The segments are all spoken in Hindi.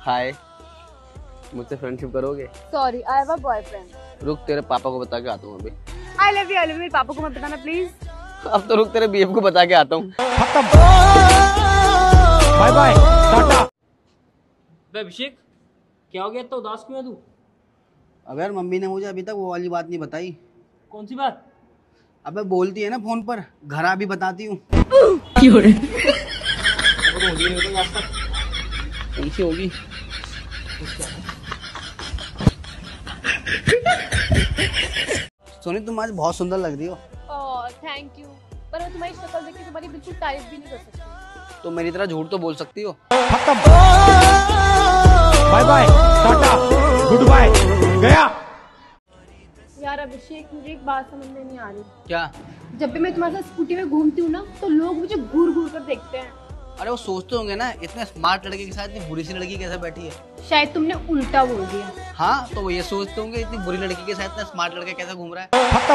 हाय, मुझसे फ्रेंडशिप करोगे? Sorry, I have a boyfriend. रुक, तेरे पापा को बता के आता हूँ अभी। आई लव यू, मेरे पापा को मत बताना प्लीज। अब तो रुक, तेरे बीएफ को बता के आता हूँ। Bye bye, Tata. अभिषेक, क्या हो गया? इतना उदास क्यों है तू? अब यार मम्मी ने मुझे अभी तक वो वाली बात नहीं बताई। कौन सी बात? अबे बोलती है ना फोन पर, घर आ भी बताती हूँ। कैसी होगी? सोनी, तुम आज बहुत सुंदर लग रही हो। ओह थैंक यू, पर मैं तुम्हारी शक्ल देख के तुम्हारी बिल्कुल तारीफ भी नहीं कर सकती। तो मेरी तरह झूठ तो बोल सकती हो। Bye bye, tata, good bye, गया। यार अभिषेक, मुझे एक बात समझ में नहीं आ रही। क्या? जब भी मैं तुम्हारे साथ स्कूटी में घूमती हूँ ना, तो लोग मुझे घूर घूर कर देखते हैं। अरे वो सोचते होंगे ना, इतने स्मार्ट लड़के के साथ इतनी बुरी सी लड़की कैसे बैठी है। शायद तुमने उल्टा बोल दिया। हाँ, तो वो ये सोचते होंगे इतनी बुरी लड़की के साथ इतना स्मार्ट लड़का कैसे घूम रहा है।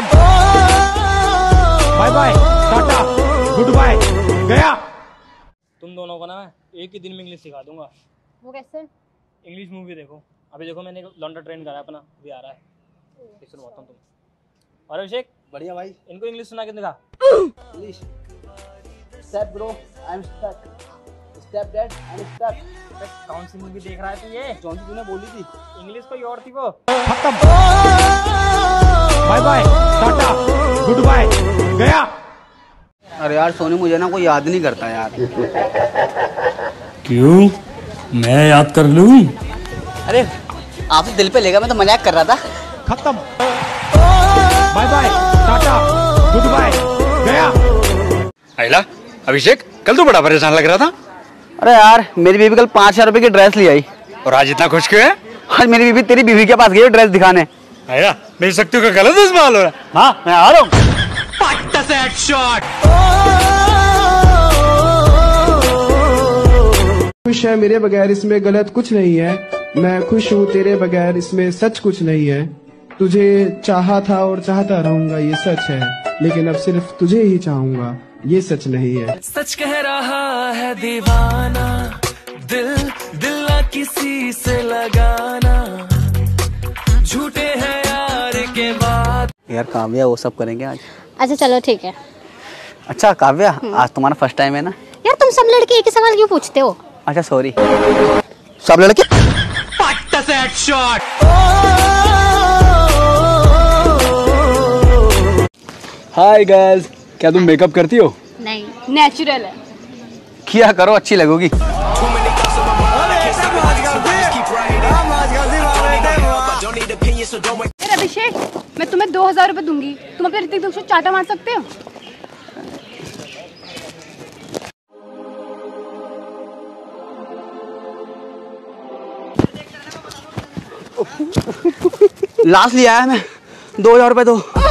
Bye bye, tata, good bye, गया। तुम दोनों को ना मैं एक ही दिन में इंग्लिश सिखा दूंगा। वो कैसे? इंग्लिश मूवी देखो। अभी देखो, मैंने लौंडा ट्रेन करा अपना, अभी आ रहा है, सुनवाता हूँ तुम। और अभिषेक, बढ़िया भाई। इनको इंग्लिश सुना के दिखा। English. Step bro, I am stuck. Step dad, I am stuck. कौन सी मूवी देख रहा है तू ये? कौन सी तूने बोली थी? इंग्लिश कोई और थी वो। Bye bye, tata, good bye, गया। अरे यार सोनी, मुझे ना कोई याद नहीं करता यार। क्यों? मैं याद कर लूं? अरे आपसे दिल पे लेगा, मैं तो मजाक कर रहा था। खत्म। Bye bye, tata, good bye, गया। आइला, अभिषेक, कल तो बड़ा परेशान लग रहा था। अरे यार, मेरी बीवी कल 5,000 रुपए की ड्रेस ले आई। और आज इतना खुश क्यों है? आज मेरी बीवी तेरी बीवी के पास गई ड्रेस दिखाने। आइला, मेरी शक्तियों का गलत इस्तेमाल हो रहा है। हाँ, मैं आ रहा हूँ। खुश है मेरे बगैर, इसमें गलत कुछ नहीं है। मैं खुश हूँ तेरे बगैर, इसमें सच कुछ नहीं है। तुझे चाहा था और चाहता रहूंगा, ये सच है। लेकिन अब सिर्फ तुझे ही चाहूंगा, ये सच नहीं है। सच कह रहा है दीवाना, दिल दिल ना किसी से लगाना, झूठे हैं यार के बाद। यार काव्या, वो सब करेंगे आज। अच्छा चलो ठीक है। अच्छा काव्या, आज तुम्हारा फर्स्ट टाइम है ना? यार तुम सब लड़के एक ही सवाल क्यों पूछते हो? अच्छा सॉरी। सब लड़के हाय गर्ल्स, क्या तुम मेकअप करती हो? नहीं, नेचुरल है। किया करो, अच्छी लगोगी। यार अभिषेक, मैं तुम्हें 2,000 रुपए दूंगी, तुम अपने ऋतिक दोस्त से चाटा मार सकते हो? लास्ट लिया है मैं, 2,000 रुपए दो।